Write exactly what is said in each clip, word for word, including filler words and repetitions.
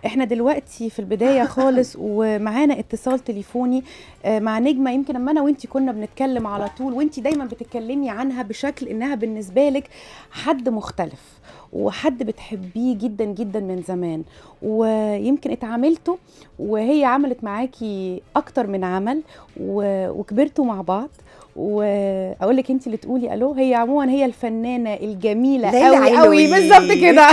احنا دلوقتي في البدايه خالص ومعانا اتصال تليفوني مع نجمه. يمكن اما انا وانتي كنا بنتكلم على طول، وانتي دايما بتتكلمي عنها بشكل انها بالنسبه لك حد مختلف وحد بتحبيه جدا جدا من زمان، ويمكن اتعاملتوا وهي عملت معاكي اكتر من عمل وكبرتوا مع بعض. واقول لك انت اللي تقولي الو. هي عموما هي الفنانه الجميله قوي قوي بالظبط كده.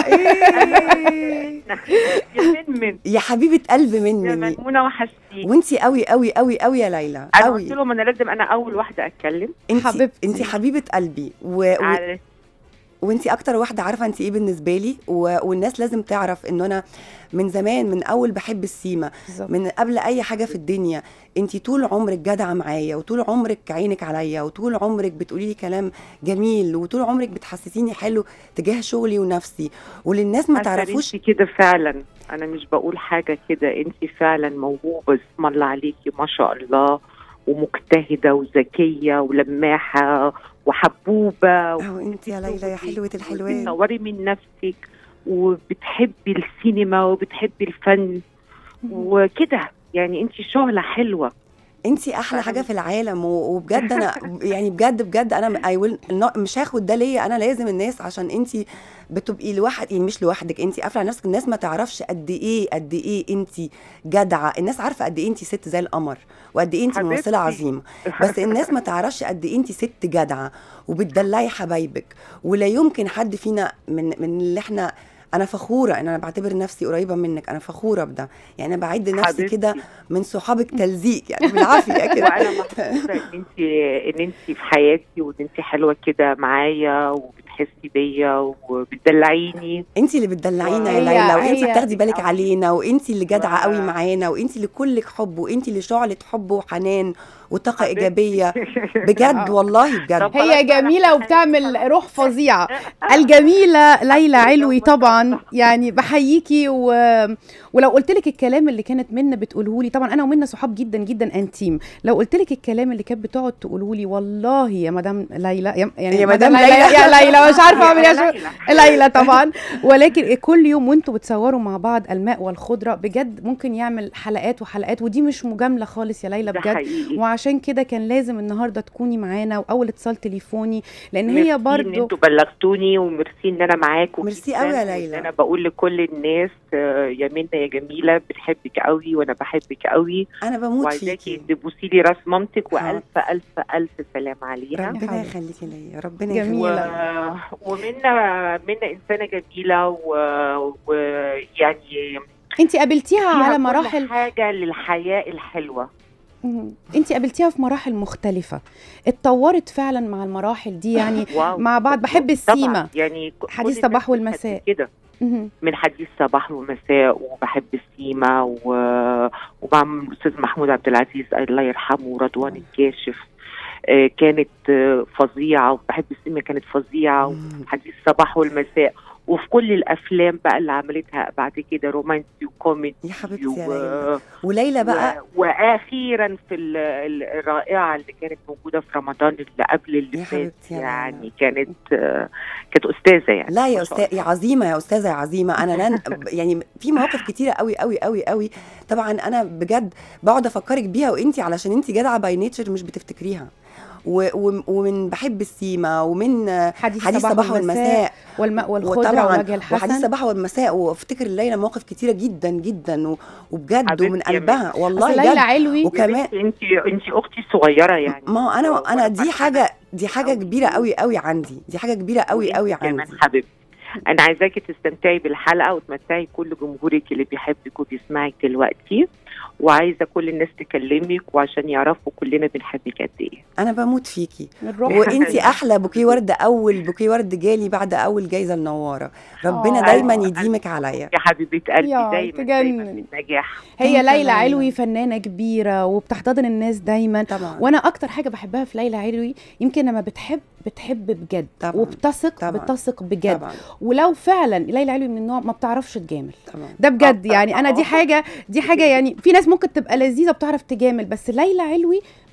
يا حبيبه قلب مني يا ميمونه وحشتيني، وانتي قوي قوي قوي قوي يا ليلى. انا قلت لهم انا لازم انا اول واحده اتكلم. انت حبيبتي، انت حبيبه قلبي و... و... وانتي اكتر واحده عارفه انت ايه بالنسبه لي، و... والناس لازم تعرف انه انا من زمان، من اول بحب السيما، من قبل اي حاجه في الدنيا. انتي طول عمرك جدعه معايا، وطول عمرك عينك عليا، وطول عمرك بتقولي لي كلام جميل، وطول عمرك بتحسسيني حلو تجاه شغلي ونفسي. وللناس ما تعرفوش كده فعلا، انا مش بقول حاجه كده، انتي فعلا موهوبه اسم الله عليكي ما شاء الله، ومجتهده وذكيه ولماحه وحبوبه. اه انت يا ليلى يا حلوه الحلوين، تصوري من نفسك وبتحبي السينما وبتحبي الفن وكده، يعني انت شغله حلوه، انت احلى حاجه في العالم. وبجد انا يعني بجد بجد انا اي مش هاخد ده ليا، انا لازم الناس، عشان انت بتبقي لوحدك، يعني مش لوحدك، انت قافله على نفسك. الناس ما تعرفش قد ايه قد ايه انت جدعه، الناس عارفه قد ايه انت ست زي القمر، وقد ايه انت ممثله عظيمه، بس الناس ما تعرفش قد ايه انت ست جدعه وبتدلعي حبايبك. ولا يمكن حد فينا من من اللي احنا، انا فخوره ان انا بعتبر نفسي قريبه منك، انا فخوره بده، يعني انا بعد نفسي كده من صحابك تلزيق يعني بالعافيه كده. وانا مبسوطه ان انت ان انت في حياتي، وان انت حلوه كده معايا وبتحسي بيا وبتدلعيني. انت اللي بتدلعينا يا ليلى، وانت بتاخدي بالك علينا، وانت اللي جدعه قوي معانا، وانت اللي كلك حب، وانت اللي شعله حب وحنان وطاقه ايجابيه بجد والله بجد. هي جميله وبتعمل روح فظيعه. الجميله ليلى علوي طبعا، يعني بحييكي. و... ولو قلت لك الكلام اللي كانت منى بتقوله لي، طبعا انا ومنى صحاب جدا جدا انتيم، لو قلت لك الكلام اللي كانت بتقعد تقوله لي والله يا مدام ليلى، يعني يا مدام ليلى يا ليلى مش عارفه اعمل ايه ليلى طبعا. ولكن كل يوم وانتوا بتصوروا مع بعض الماء والخضره بجد ممكن يعمل حلقات وحلقات، ودي مش مجامله خالص يا ليلى بجد. وعشان كده كان لازم النهارده تكوني معانا، واول اتصال تليفوني، لان هي برضو ان انتوا بلغتوني، وميرسي ان انا معاكم. ميرسي قوي يا ليلى. انا بقول لكل الناس يا منى يا جميله بتحبك قوي وانا بحبك قوي، انا بموت فيكي، وعايزاكي تبوسي لي راس مامتك والف الف الف سلام عليها. ربنا يخليكي ليا، ربنا جميله. ومنى منى انسانه جميله، ويعني انت قابلتيها على مراحل حاجه للحياه الحلوه. انت قابلتيها في مراحل مختلفة، اتطورت فعلا مع المراحل دي يعني مع بعض. بحب السيما، يعني حديث صباح والمساء كده، من حديث صباح والمساء، وبحب السيما، و... ومع الاستاذ محمود عبد العزيز الله يرحمه، ورضوان الكاشف آه كانت آه فظيعة، وبحب السيما كانت فظيعة، وحديث صباح والمساء، وفي كل الافلام بقى اللي عملتها بعد كده رومانسي وكوميدي يا حبيبتي و... يا ليلى. وليلى بقى و... واخيرا في الرائعه اللي كانت موجوده في رمضان اللي قبل اللي فات، يعني كانت كانت استاذه يعني. لا يا استاذه يا عظيمه، يا استاذه يا عظيمه. انا لن يعني في مواقف كتيره قوي قوي قوي قوي طبعا انا بجد بقعد افكرك بيها، وانتي علشان انتي جدعه باي نيتشر مش بتفتكريها. ومن بحب السيما، ومن حديث, حديث صباح والمساء، والماء والخضره ووجه الحسن، وحديث صباح والمساء. وافتكر الليله مواقف كتيره جدا جدا وبجد ومن قلبها والله ليلى علوي. وكمان انت انت اختي الصغيره يعني. ما انا انا دي حاجه دي حاجه كبيره قوي قوي عندي، دي حاجه كبيره قوي قوي عندي. كمان حبيبتي انا عايزاكي تستمتعي بالحلقه وتمتعي كل جمهورك اللي بيحبك وبيسمعك دلوقتي، وعايزه كل الناس تكلمك وعشان يعرفوا كلنا بنحبك قد ايه. انا بموت فيكي، وانتي احلى بوكيه ورد، اول بوكيه ورد جالي بعد اول جايزه النواره. ربنا دايما يديمك عليا يا حبيبه قلبي، دايما دايما بالنجاح. هي ليلى علوي فنانه كبيره وبتحتضن الناس دايما طبعا. وانا اكتر حاجه بحبها في ليلى علوي يمكن لما بتحب بتحب بجد طبعا. وبتثق طبعا. بتثق بجد طبعا. ولو فعلا ليلى علوي من النوع ما بتعرفش تجامل طبعا. ده بجد يعني انا دي حاجه دي حاجه يعني في ناس ممكن تبقى لذيذه بتعرف تجامل، بس ليلى علوي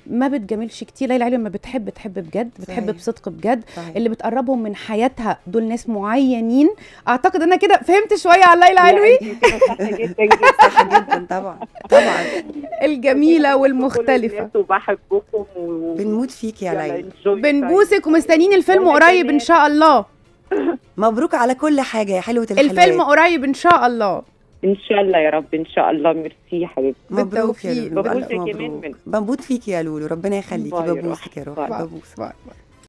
ما بتجاملش كتير. ليلى علوي لما بتحب تحب بجد، بتحب صحيح. بصدق بجد. صحيح. اللي بتقربهم من حياتها دول ناس معينين. اعتقد انا كده فهمت شويه عن ليلى علوي. صح جدا جدا جدا طبعا طبعا. الجميله والمختلفه. وبحبكم بنموت فيك يا ليلى. بنبوسك ومستنيين الفيلم قريب ان شاء الله. مبروك على كل حاجه يا حلوه الحلوات. الفيلم قريب ان شاء الله. ان شاء الله يا رب، ان شاء الله. ميرسي يا حبيبتي. مبروك يا لولو. ببوسك ألف كمان مبروك. من بموت فيكي يا لولو، ربنا يخليكي. ببوسك يا روحي. ببوس. باي باي.